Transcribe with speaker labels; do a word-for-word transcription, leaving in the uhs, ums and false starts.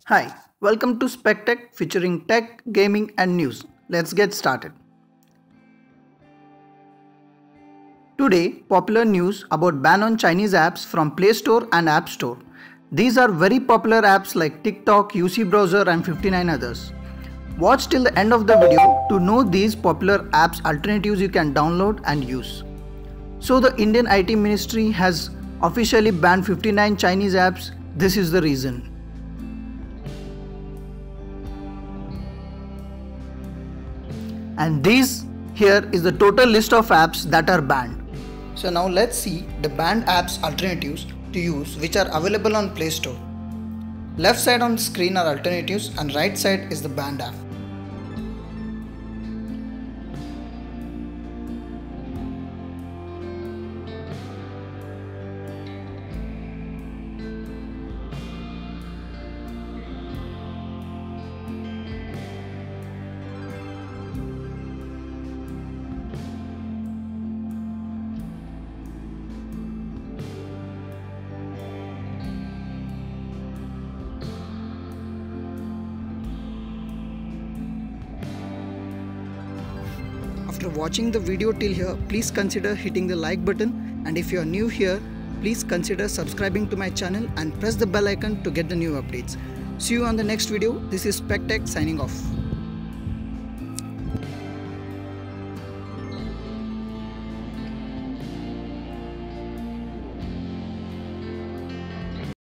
Speaker 1: Hi, welcome to SpecTech featuring tech, gaming and news. Let's get started. Today, popular news about ban on Chinese apps from Play Store and App Store. These are very popular apps like TikTok, U C Browser and fifty-nine others. Watch till the end of the video to know these popular apps alternatives you can download and use. So the Indian I T Ministry has officially banned fifty-nine Chinese apps. This is the reason. And these here is the total list of apps that are banned. So now let's see the banned apps alternatives to use which are available on Play Store. Left side on the screen are alternatives and right side is the banned app. After watching the video till here, please consider hitting the like button, and if you are new here, please consider subscribing to my channel and press the bell icon to get the new updates. See you on the next video. This is SpecTech signing off.